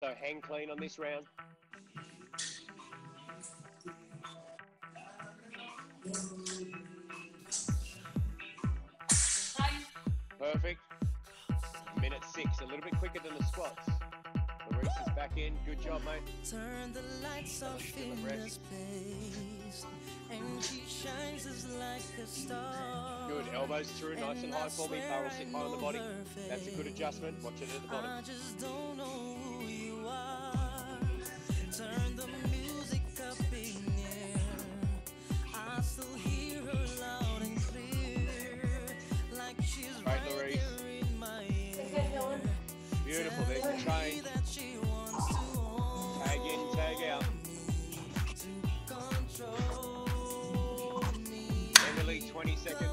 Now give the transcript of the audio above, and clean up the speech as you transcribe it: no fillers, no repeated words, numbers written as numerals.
So hang clean on this round. Perfect. Minute 6, a little bit quicker than the squats. Laurice is back in. Good job, mate. Turn the lights off in this place, and she shines as like a star. Good. Elbows through, nice and high for me. Barrel sit high on the body. That's a good adjustment. Watch it at the bottom. I just don't know who you are. Turn the music up in here. I still hear her loud and clear, like she's right there in my ear. Beautiful. There's the change. Tag in, tag out. Emily, 20 seconds.